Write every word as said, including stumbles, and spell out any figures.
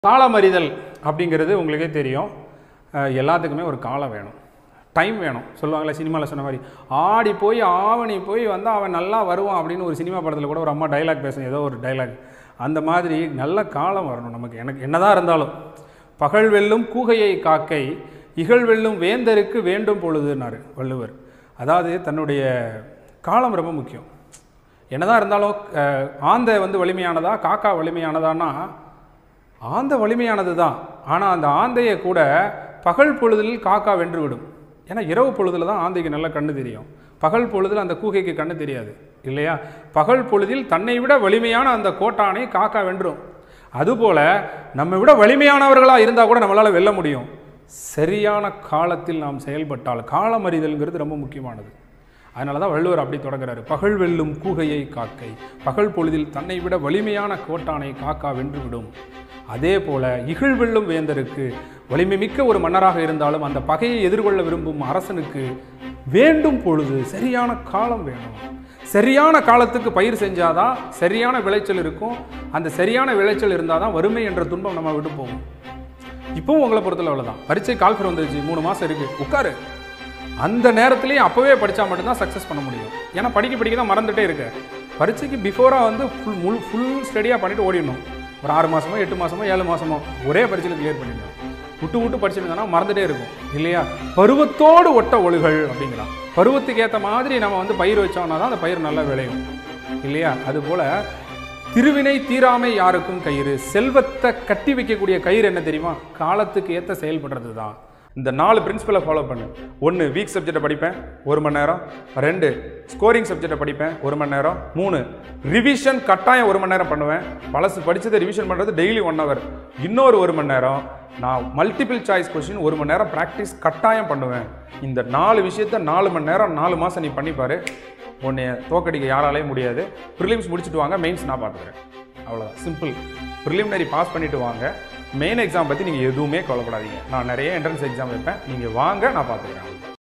காலமறிதல் அப்படிங்கிறது உங்களுக்கே தெரியும். எல்லாத்துக்குமே ஒரு காலம் வேணும், டைம் வேணும். சொல்லுவாங்களே சினிமாவில் சொன்ன மாதிரி, ஆடி போய் ஆவணி போய் வந்தால் அவன் நல்லா வருவான் அப்படின்னு ஒரு சினிமா படத்தில் கூட ஒரு அம்மா டைலாக் பேசும், ஏதோ ஒரு டைலாக். அந்த மாதிரி நல்ல காலம் வரணும் நமக்கு. எனக்கு என்னதான் இருந்தாலும் பகல் வெல்லும் கூகையை காக்கை இகழ் வெல்லும் வேந்தருக்கு வேண்டும் பொழுதுன்னாரு வள்ளுவர். அதாவது தன்னுடைய காலம் ரொம்ப முக்கியம். என்னதான் இருந்தாலும் ஆந்தை வந்து வலிமையானதா காக்கா வலிமையானதான்னா ஆந்தை வலிமையானது தான். ஆனால் அந்த ஆந்தையை கூட பகல் பொழுதில் காக்கா வென்று விடும். ஏன்னா இரவு பொழுதில் தான் ஆந்தைக்கு நல்ல கண்ணு தெரியும், பகல் பொழுதில் அந்த கூகைக்கு கண்ணு தெரியாது இல்லையா? பகல் பொழுதில் தன்னை விட வலிமையான அந்த கோட்டானை காக்கா வென்றும். அதுபோல் நம்ம விட வலிமையானவர்களாக இருந்தால் கூட நம்மளால் வெல்ல முடியும். சரியான காலத்தில் நாம் செயல்பட்டால் காலமறிதல்ங்கிறது ரொம்ப முக்கியமானது. அதனால தான் வள்ளுவர் அப்படி தொடங்குறாரு, பகல் வெல்லும் கூகையை காக்கை பகல் பொழுதில் தன்னை விட வலிமையான கோட்டானை காக்கா வென்றுவிடும். அதே போல இகழ் வெல்லும் வேந்தருக்கு, வலிமை மிக்க ஒரு மன்னராக இருந்தாலும் அந்த பகையை எதிர்கொள்ள விரும்பும் அரசனுக்கு வேண்டும் பொழுது சரியான காலம் வேணும். சரியான காலத்துக்கு பயிர் செஞ்சாதான் சரியான விளைச்சல் இருக்கும். அந்த சரியான விளைச்சல் இருந்தால் தான் வறுமை என்ற துன்பம் நம்ம விட்டு போகும். இப்போவும் உங்களை பொறுத்தல அவ்வளோதான். பரீட்சை கால்ஃபர் வந்துருச்சு, மூணு மாதம் இருக்குது, உட்காரு. அந்த நேரத்துலேயும் அப்போவே படித்தா மட்டும்தான் சக்ஸஸ் பண்ண முடியும். ஏன்னா படிக்க படிக்க தான் மறந்துகிட்டே இருக்கு. பரீட்சைக்கு பிஃபோராக வந்து ஃபுல் முழு ஃபுல் ஸ்டடியாக பண்ணிவிட்டு ஓடிடணும். ஒரு ஆறு மாதமோ எட்டு மாதமோ ஏழு மாதமோ ஒரே பரீட்சையில் கிளியர் பண்ணிடணும். விட்டு விட்டு படிச்சுருந்தோன்னா மறந்துகிட்டே இருக்கும் இல்லையா? பருவத்தோடு ஒட்ட ஒழுகல் அப்படிங்கிறான். பருவத்துக்கு ஏற்ற மாதிரி நம்ம வந்து பயிர் வச்சோம்னா தான் அந்த பயிர் நல்லா விளையும் இல்லையா? அதுபோல் திருவினை தீராமை யாருக்கும் கயிறு, செல்வத்தை கட்டி வைக்கக்கூடிய கயிறு என்ன தெரியுமா? காலத்துக்கு ஏற்ற செயல்படுறது தான். இந்த நாலு பிரின்சிபலை ஃபாலோ பண்ணு. ஒன்று வீக் சப்ஜெக்டை படிப்பேன் ஒரு மணி நேரம். ரெண்டு ஸ்கோரிங் சப்ஜெக்டை படிப்பேன் ஒரு மணி நேரம். மூணு ரிவிஷன் கட்டாயம் ஒரு மணி நேரம் பண்ணுவேன். பழசு படித்ததை ரிவிஷன் பண்ணுறது டெய்லி ஒன் ஹவர். இன்னொரு ஒரு மணி நேரம் நான் மல்டிபிள் சாய்ஸ் கொஸ்டின் ஒரு மணி நேரம் ப்ராக்டிஸ் கட்டாயம் பண்ணுவேன். இந்த நாலு விஷயத்த நாலு மணி நேரம் நாலு மாதம் நீ பண்ணிப்பாரு, உன்னை தோக்கடிக்க யாராலையும் முடியாது. ப்ரிலிம்ஸ் முடிச்சுட்டு வாங்க, மெயின்ஸ் நான் பார்த்துக்கிறேன். அவ்வளோதான், சிம்பிள். ப்ரிலிமினரி பாஸ் பண்ணிவிட்டு வாங்க, மெயின் எக்ஸாம் பற்றி நீங்கள் எதுவுமே கவலைப்படாதீங்க. நான் நிறைய என்ட்ரன்ஸ் எக்ஸாம் வைப்பேன், நீங்கள் வாங்க, நான் பார்த்துக்கிறேன்.